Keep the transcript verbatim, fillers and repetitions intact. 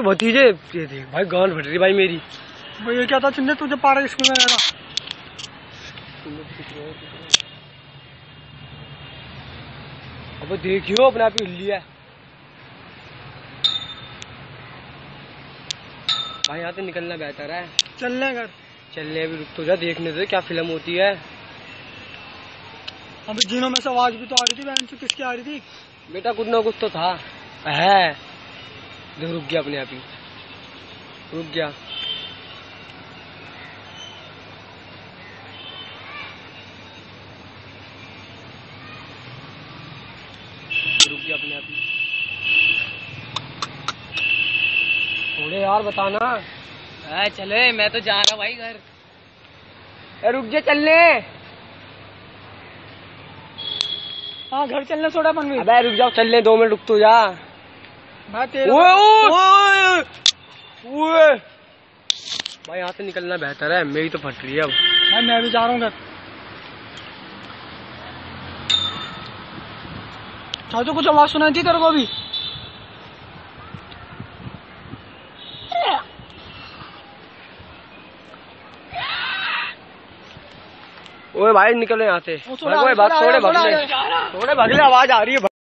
भतीजे ये देख भाई गांड फट रही भाई मेरी। भाई ये क्या था चिन्ह तुझे पारा स्कूल में रहना। अब देखियो अपने आप ही हिल लिया भाई। यहाँ से निकलना बेहतर है। चलने घर चलने अभी रुक तो जा, देखने दे क्या फिल्म होती है। अभी जीनों में से आवाज भी तो आ रही थी बहन से, किसकी आ रही थी बेटा? कुछ ना कुछ तो था है। देख रुक गया अपने आप ही, रुक गया। रुक गया अपने आप ही। थोड़े यार बताना। आ, चले मैं तो जा रहा भाई घर। ए रुक जा, चलने। हाँ घर चलने सोडा पन भी। अबे रुक जाओ, चलने दो मिनट रुक तो जा। भाई तेरे ओए ओए ओए भाई यहाँ से निकलना बेहतर है, मेरी तो फट रही है अब। भाई मैं भी जा रहा हूँ घर। तो कुछ आवाज सुनाई थी तेरे को भी? ओए भाई निकलो यहाँ से। छोड़े भाग, भाग, छोड़े भागले, छोड़े भागले, आवाज आ रही है।